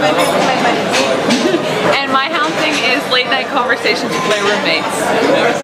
And my house thing is late night conversations with my roommates.